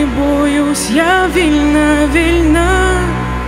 не боюсь, я вільна, вільна.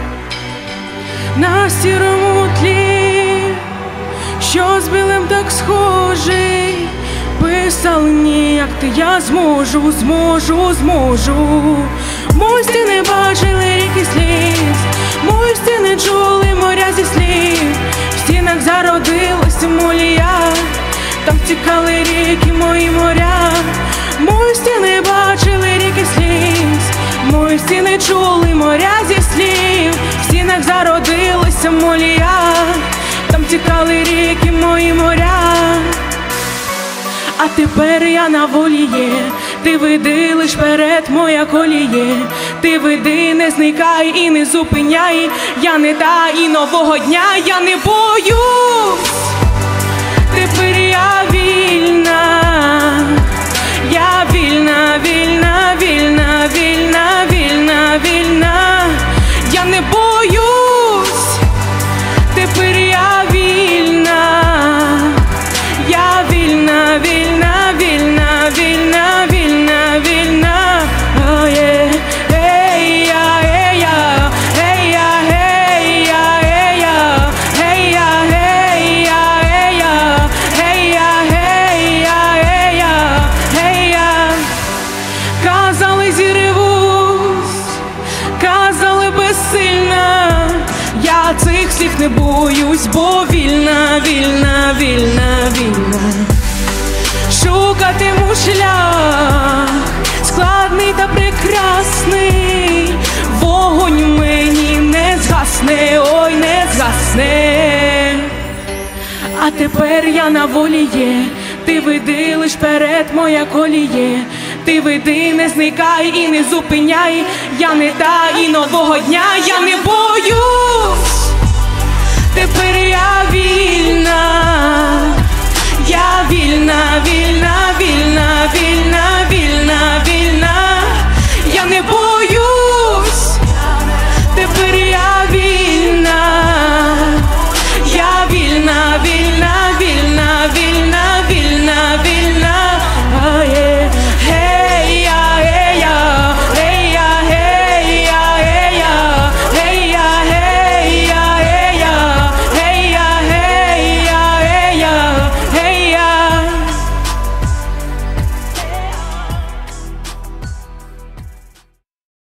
На сірому тлі, що з білим так схожий, писали ніяк ти, я зможу, зможу, зможу. Мої стіни бачили ріки сліз, мої стіни чули моря зі слів. В стінах зародилася молія, там втікали ріки, мої моря. Мої стіни бачили ріки сліз, мої стіни чули моря зі слів. В стінах зародилася молія, там втікали ріки, мої моря. А тепер я на волі є, ти веди лиш вперед, моя коліє. Ти веди, не зникай і не зупиняй, я не та і нового дня я не боюсь. Тепер я вільна, я вільна, вільна, вільна, вільна, вільна, вільна, я не боюсь. Тепер я вільна, я вільна, вільна, вільна, вільна, вільна, вільна. Oh yeah, hey yeah, hey yeah, hey yeah, hey yeah, hey yeah, hey yeah, hey yeah, hey yeah, hey yeah, hey yeah, hey yeah, hey yeah. Казали зірвусь, казали безсильна, я цих слів не боюсь, бо вільна, вільна, вільна, вільна. Шукатиму шлях, складний та прекрасний, вогонь в мені не згасне, ой, не згасне. А тепер я на волі є, ти веди лиш вперед, моя коліє. Ти веди, не зникай і не зупиняй, я не та і нового дня я не боюсь. Тепер я вільна, я вільна, вільна, вільна, вільна, вільна, вільна, я не боюсь.